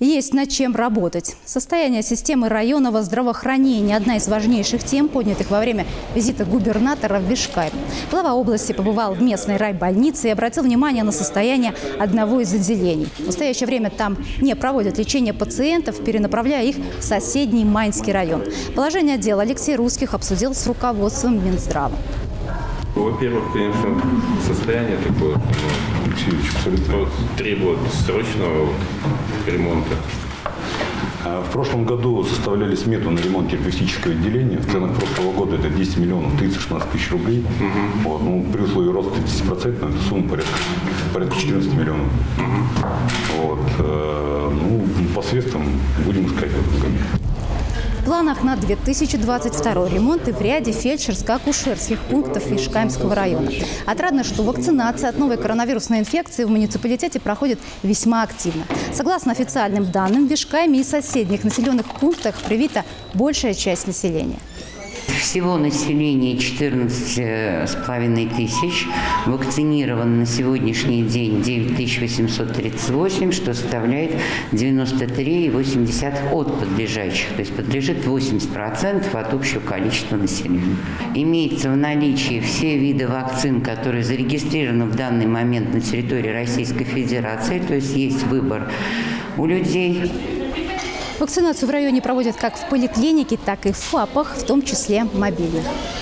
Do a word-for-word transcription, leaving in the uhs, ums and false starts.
Есть над чем работать. Состояние системы районного здравоохранения – одна из важнейших тем, поднятых во время визита губернатора в Вишкай. Глава области побывал в местной райбольнице и обратил внимание на состояние одного из отделений. В настоящее время там не проводят лечение пациентов, перенаправляя их в соседний Майнский район. Положение дела Алексей Русских обсудил с руководством Минздрава. Во-первых, конечно, состояние такое, ну, требует срочного ремонта. В прошлом году составляли смету на ремонт терапевтического отделения. В ценах прошлого года это десять миллионов тридцать шестнадцать тысяч рублей. Угу. Вот, ну, при условии роста десять процентов, это сумма порядка, порядка четырнадцати миллионов. Угу. Вот, э, ну, по средствам будем искать в этом году. В планах на две тысячи двадцать второй ремонты в ряде фельдшерско-акушерских пунктов Вишкаемского района. Отрадно, что вакцинация от новой коронавирусной инфекции в муниципалитете проходит весьма активно. Согласно официальным данным, в Вишкайме и соседних населенных пунктах привита большая часть населения. Всего население четырнадцать с половиной тысяч. Вакцинировано на сегодняшний день девять тысяч восемьсот тридцать восемь, что составляет девяносто три и восемь десятых от подлежащих. То есть подлежит восемьдесят процентов от общего количества населения. Имеется в наличии все виды вакцин, которые зарегистрированы в данный момент на территории Российской Федерации. То есть есть выбор у людей. Вакцинацию в районе проводят как в поликлинике, так и в ФАПах, в том числе мобильных.